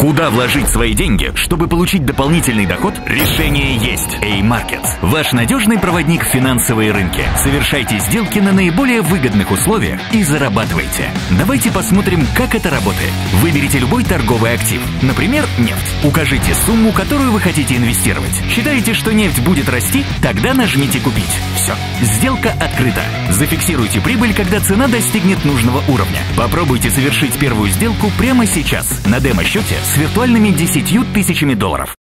Куда вложить свои деньги, чтобы получить дополнительный доход? Решение есть. A-Markets. Ваш надежный проводник в финансовые рынки. Совершайте сделки на наиболее выгодных условиях и зарабатывайте. Давайте посмотрим, как это работает. Выберите любой торговый актив. Например, нефть. Укажите сумму, которую вы хотите инвестировать. Считаете, что нефть будет расти? Тогда нажмите «Купить». Все. Сделка открыта. Зафиксируйте прибыль, когда цена достигнет нужного уровня. Попробуйте совершить первую сделку прямо сейчас на демо-счете с виртуальными $10 000.